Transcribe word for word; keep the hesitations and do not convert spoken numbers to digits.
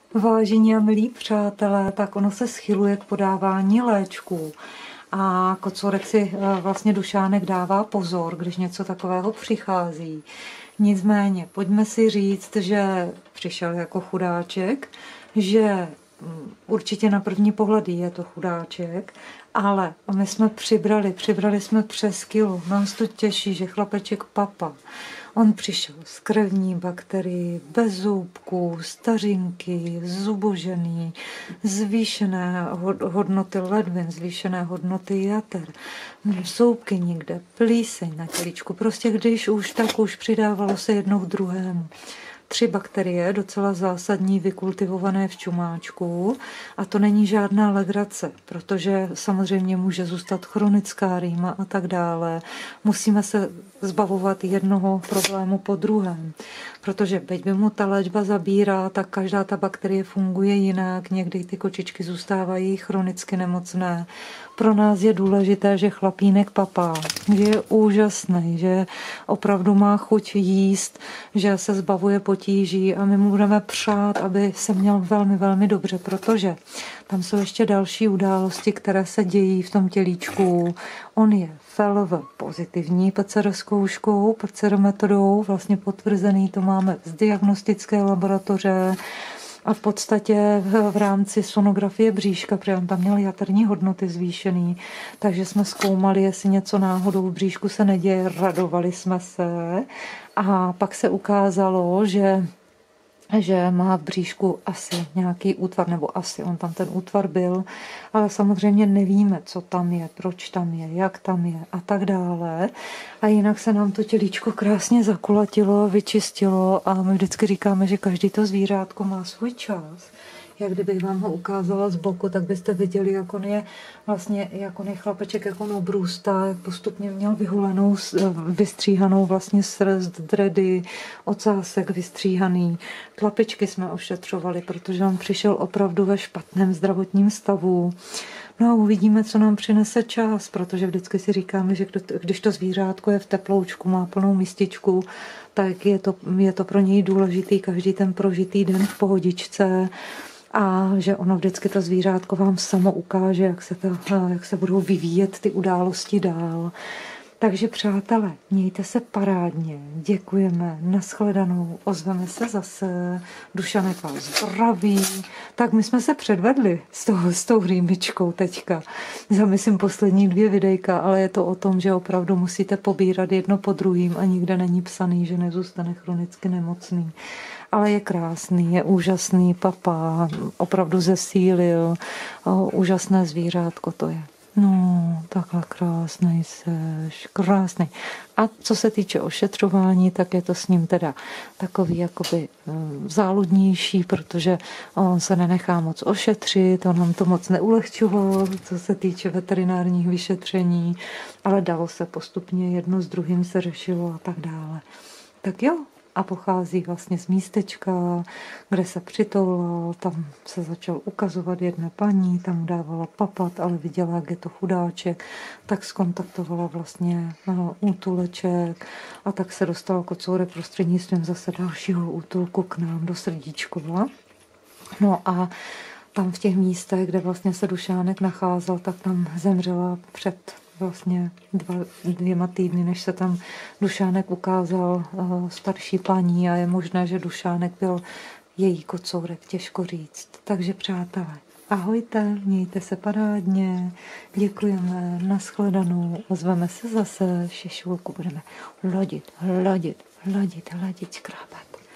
Vážení a milí přátelé, tak ono se schyluje k podávání léčků. A kocourek si vlastně Dušánek dává pozor, když něco takového přichází. Nicméně, pojďme si říct, že přišel jako chudáček, že určitě na první pohled je to chudáček, ale my jsme přibrali, přibrali jsme přes kilo. Nás to těší, že chlapeček Papa, on přišel s krevní bakterií, bez zůbků, stařinky, zubožený, zvýšené hodnoty ledvin, zvýšené hodnoty jater, zoubky nikde, plíseň na tělíčku. Prostě když už, tak už přidávalo se jednou k druhému. Tři bakterie, docela zásadní, vykultivované v čumáčku, a to není žádná legrace, protože samozřejmě může zůstat chronická rýma a tak dále. Musíme se zbavovat jednoho problému po druhém, protože byť by mu ta léčba zabírá, tak každá ta bakterie funguje jinak, někdy ty kočičky zůstávají chronicky nemocné. Pro nás je důležité, že chlapínek Papa, že je úžasný, že opravdu má chuť jíst, že se zbavuje potíží a my mu budeme přát, aby se měl velmi, velmi dobře, protože tam jsou ještě další události, které se dějí v tom tělíčku. On je F L V pozitivní P C R zkouškou, P C R metodou, vlastně potvrzený, to máme z diagnostické laboratoře. A v podstatě v rámci sonografie bříška, protože on tam měl jaterní hodnoty zvýšený, takže jsme zkoumali, jestli něco náhodou v bříšku se neděje, radovali jsme se a pak se ukázalo, že že má v bříšku asi nějaký útvar, nebo asi on tam ten útvar byl, ale samozřejmě nevíme, co tam je, proč tam je, jak tam je a tak dále. A jinak se nám to tělíčko krásně zakulatilo, vyčistilo a my vždycky říkáme, že každý to zvířátko má svůj čas. Jak kdybych vám ho ukázala z boku, tak byste viděli, jak on je vlastně, jak on je chlapeček, jak on obrůstá, jak postupně měl vyhulenou, vystříhanou vlastně srst, dredy, ocásek vystříhaný. Tlapičky jsme ošetřovali, protože on přišel opravdu ve špatném zdravotním stavu. No a uvidíme, co nám přinese čas, protože vždycky si říkáme, že když to zvířátko je v teploučku, má plnou mističku, tak je to, je to pro něj důležitý každý ten prožitý den v pohodičce. A že ono vždycky to zvířátko vám samo ukáže, jak se, to, jak se budou vyvíjet ty události dál. Takže přátelé, mějte se parádně, děkujeme, nashledanou, ozveme se zase, Dušanek vás zdraví. Tak my jsme se předvedli s tou, s tou rýmičkou teďka, za myslím poslední dvě videjka, ale je to o tom, že opravdu musíte pobírat jedno po druhým a nikde není psaný, že nezůstane chronicky nemocný. Ale je krásný, je úžasný, Papa, opravdu zesílil, o, úžasné zvířátko to je. No, takhle krásný seš, krásný. A co se týče ošetřování, tak je to s ním teda takový jakoby záludnější, protože on se nenechá moc ošetřit, on nám to moc neulehčoval, co se týče veterinárních vyšetření, ale dalo se postupně, jedno s druhým se řešilo a tak dále. Tak jo. A pochází vlastně z místečka, kde se přitoulal, tam se začal ukazovat jedna paní, tam dávala papat, ale viděla, jak je to chudáček, tak skontaktovala vlastně útuleček a tak se dostal kocourek prostřednictvím zase dalšího útulku k nám do Srdíčkova. No a tam v těch místech, kde vlastně se Dušánek nacházel, tak tam zemřela před vlastně dva, dvěma týdny, než se tam Dušánek ukázal uh, starší paní a je možné, že Dušánek byl její kocourek, těžko říct. Takže přátelé, ahojte, mějte se parádně, děkujeme, nashledanou, ozveme se zase, šešulku budeme lodit, lodit, lodit, lodit, škrábat.